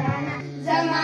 زما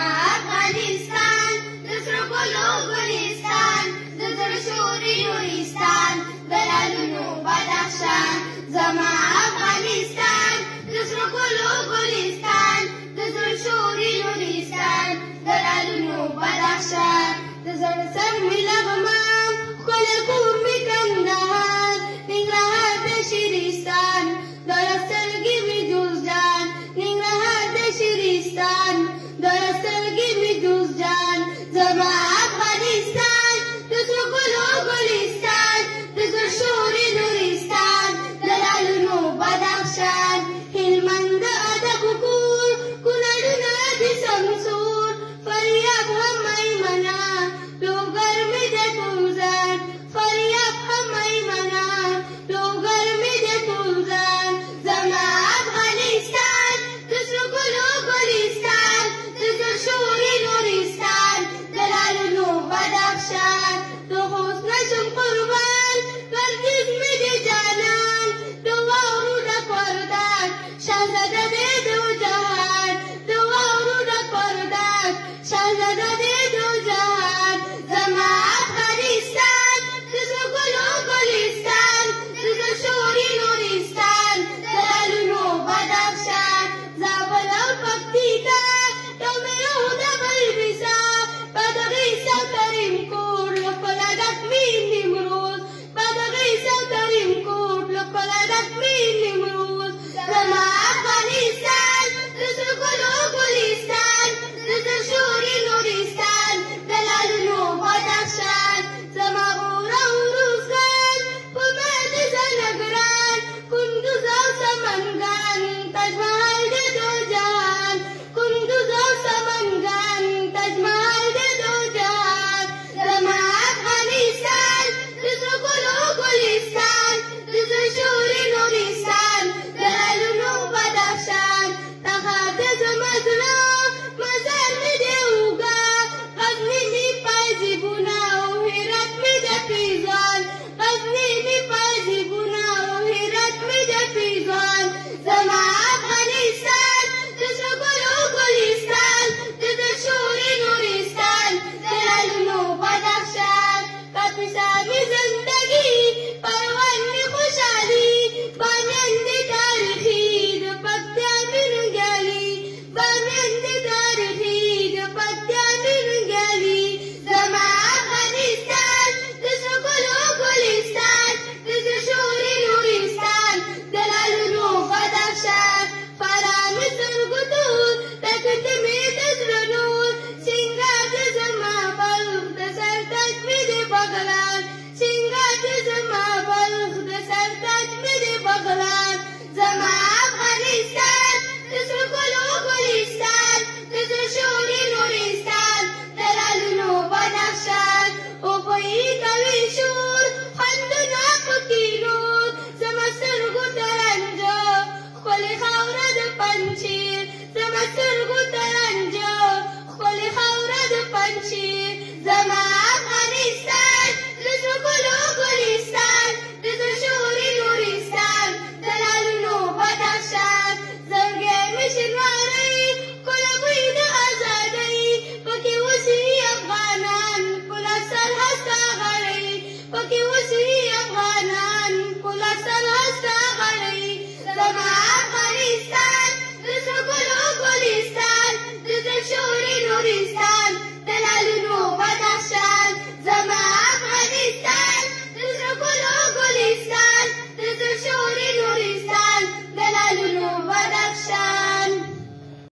افغانستان د سرو ګلو ګلستان د زړه شوري نورستان د لالونو بدخشان زما افغانستان د سرو ګلو ګلستان د زړه شوري نورستان د لالونو بدخشان د زړه سر مې لغمان ښکلی کور مې کندهار ننګرهار د شیرستان دړه سترګې مې جوزجان ننګرهار د شیرستان دړه سترګې مې جوزجان زما افغانستان د سرو ګلو ګلستان د زړه شوري نورستان د لالونو بدخشان هلمند د ادب کور کونړونه د سمسور فریاب هم میمنه لوګر مې د ټول ځان فریاب هم میمنه لوګر مې د ټول ځان زما افغانستان د سرو ګلو ګلستان د زړه شوري نورستان د لالونو بدخشان د خوست نشم قربان ګردیز مې د جانان د واورو ډک وردګ شهزاده دې د جهان د واورو ډک وردګ شهزاده دې د جهان زما افغانستان د سرو ګلو ګلستان د زړه شوري نورستان د لالونو بدخشان زابل او پکتیکا یو مېلو د بلبیسا بادغیس او کریم کوټ له ښکلا ډک مې نیمروز بادغیس او کریم کوټ له ښکلا ډک مې نیمروز زما افغانستان د سرو ګلو ګلستان د زړه شوري نورستان د لالونو بدخشان زما غور او روزګان په مرد زنګران کندوز او سمنګان تاج محل د دو جهان کندوز او سمنګان تاج محل د دو جهان زما افغانستان د سرو ګلو ګلستان د زړه شوري نورستان د لالونو بدخشان تخار د زما زړه مزار مې د اوږه غزني مې پایزیبونه او هرات مې د پیزان غزني مې پایزیبونه او هرات مې د پیزان زما افغانستان د سرو ګلو ګلستان د زړه شوري نورستان د لالونو بدخشان کاپیسا مې زندګي پروان مې خوشحالي بامیان دې تاریخي د پکتیا مې ننګیالي بامیان دې تاریخي د پکتیا مې ننګیالي زما افغانستان د سرو ګلو ګلستان د زړه شوري نورستان د لالونو بدخشان فراه مې سترګو تور ټکنده مې د زړه نور سینګار د زما بلخ د سر تاج مې د بغلان سینګار د زما بلخ د سر تاج مې د بغلان زما افغانستان د سرو ګلو ګلستان د زړه شوري نورستان د لالونو بدخشان اوبهیي کوي شور خوندونه پکې نور زما سترګو ته رانجه ښکلې خاوره د پنجشیر زما سترګو ته رانجه ښکلې خاوره د پنجشیر زما افغانستان د سرو ګلو ګلستان د زړه شوري نورستان د لالونو بدخشان زړګی مې شینواری ښکلی بوی د ازادۍ پکې اوسي افغانان په لاس سر هسته غړۍ پکې اوسي افغانان په لاس سر هسته غړۍ زما افغانستان د سرو ګلو ګلستان د زړه شوري نورستان